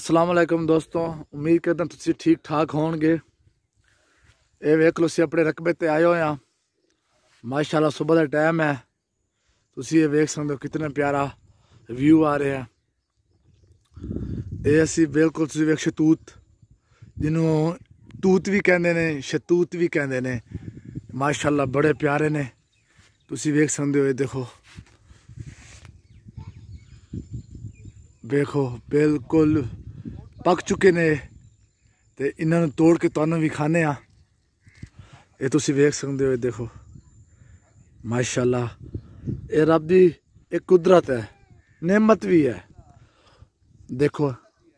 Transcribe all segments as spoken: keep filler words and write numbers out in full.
अस्सलाम वालेकुम दोस्तों, उम्मीद करदा तुसी ठीक ठाक होणगे। ये वेख लो, अपने रकबे ते आए हुए हैं। माशाल्लाह सुबह का टाइम है, तुसी ये वेख सकते हो कितना प्यारा व्यू आ रहा है। ये असी बिल्कुल तुसी वेख शतूत, जिन्हों तूत भी कहते हैं, शतूत भी कहते हैं। माशाल्लाह बड़े प्यारे ने, तुसी वेख सकते हो। ये देखो देखो बिल्कुल पक चुके ने, ते इन्होंने तोड़ के तुहानू भी खाने आ। ये तुसी वेख सकते हो। ये देखो माशाल्लाह, ये रब दी एक कुदरत है, नेमत भी है। देखो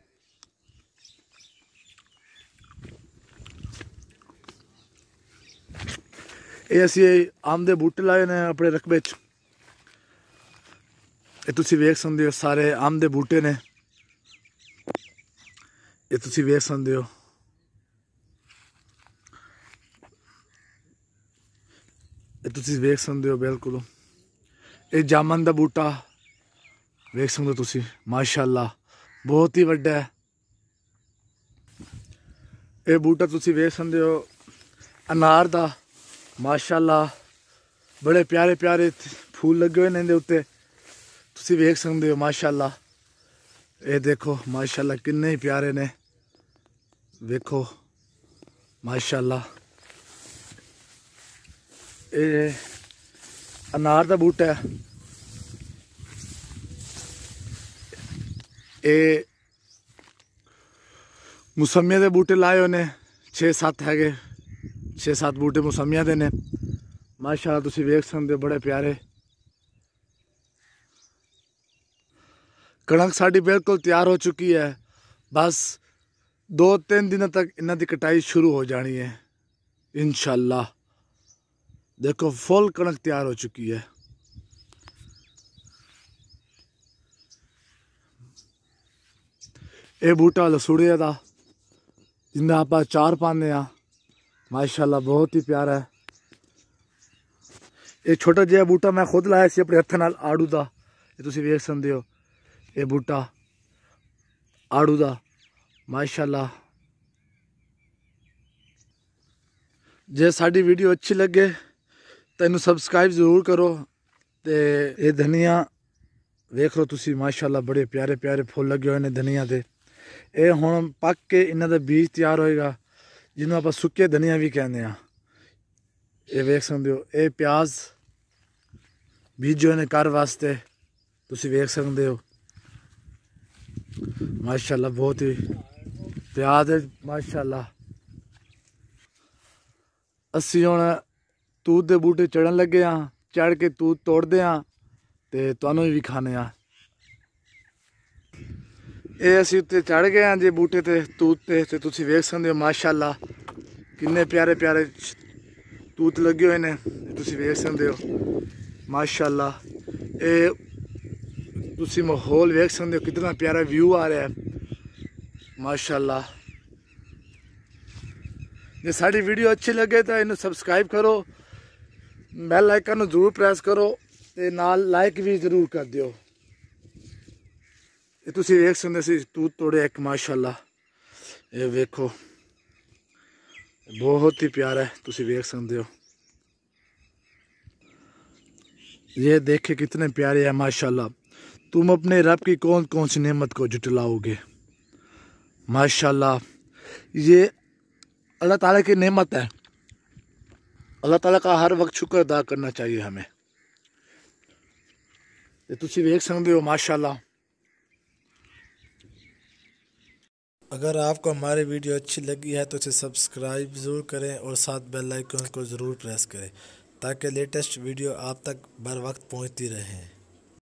ये असी आम दे बूटे लाए ने अपने रकबे च। ये तुसी वेख सकते हो, सारे आम दे बूटे ने। ये तुसी वेख सकते हो। ये तुसी वेख सकते हो बिल्कुल। ये जामन दा बूटा वेख सकते हो तुसी, माशाल्लाह बहुत ही वड्डा है। ये बूटा तुसी वेख सकते हो अनार दा, माशाल्लाह बड़े प्यारे प्यारे फूल लगे हुए ने इहदे उत्ते, तुसी वेख सकते हो माशाल्लाह। ये देखो माशाल्लाह किन्ने ही प्यारे ने, देखो माशाल्लाह। ये अनार दा बूटा है। ये मौसमिया दे बूटे लाए उन्हें, छे सत्त है, छे सत्त बूटे मौसमिया दे ने। माशाल्लाह तुसी वेख सकते हो बड़े प्यारे। कणक साड़ी बिल्कुल तैयार हो चुकी है, बस दो तीन दिनों तक इन्हां दी कटाई शुरू हो जानी है इंशाल्लाह। देखो फुल कणक तैयार हो चुकी है। ये बूटा लसूड़िया दा, जिंदा आप चार पाने आ, माशाल्लाह बहुत ही प्यारा है। ये छोटा जिहा बूटा मैं खुद लाया सी अपने हत्थ नाल, आड़ू दा। ये तुसी वेख सकते हो, ये बूटा आड़ू दा, माशाल्लाह। जे साडी वीडियो अच्छी लगे तो इनू सबसक्राइब जरूर करो। ते ये धनिया वेख लो तुसी, माशाल्लाह बड़े प्यारे प्यारे फुल लगे हुए ने धनिया दे। ये हुण पक के इन्हां दा बीज तैयार होएगा, जिन्हों आप सुक्के धनिया भी कहने आ। ये वेख सकते हो, ये प्याज बीजे ने घर वास्ते, तुसी वेख सकते हो माशाल्लाह बहुत ही प्याज है माशाल्लाह। असी हुण तूत दे बूटे चढ़न लगे हाँ, चढ़ के तूत तोड़ते हाँ ते तुहानू भी खाने आ। ये असी उत्ते चढ़ गए हाँ जे बूटे ते तूत ते, ते तुसी वेख सकते हो माशाल्लाह किन्ने प्यारे प्यारे तूत लगे हुए ने, तुसी वेख सकते हो माशाल्लाह। ये तुसी माहौल वेख सकते हो, कितना प्यारा व्यू आ रहा है माशाल्लाह। जे साड़ी वीडियो अच्छी लगे तो इन्हें सबसक्राइब करो, बेल आइकन जरूर प्रेस करो, ते नाल लाइक भी जरूर कर दियो। ये तुसी वेख सकते सी तूत तोड़े एक, माशाल्लाह। ये वेखो बहुत ही प्यारा है, तुसी वेख सकते हो। ये देखे कितने प्यारे है माशाल्लाह। तुम अपने रब की कौन कौन सी नेमत को जुटलाओगे माशाल्लाह। ये अल्लाह ताला की नेमत है, अल्लाह ताला का हर वक्त शुक्र अदा करना चाहिए हमें। ये तुसी वेख सकते हो माशाल्लाह। अगर आपको हमारी वीडियो अच्छी लगी है तो इसे सब्सक्राइब ज़रूर करें और साथ बेल आइकन को ज़रूर प्रेस करें, ताकि लेटेस्ट वीडियो आप तक बर वक्त पहुंचती रहे।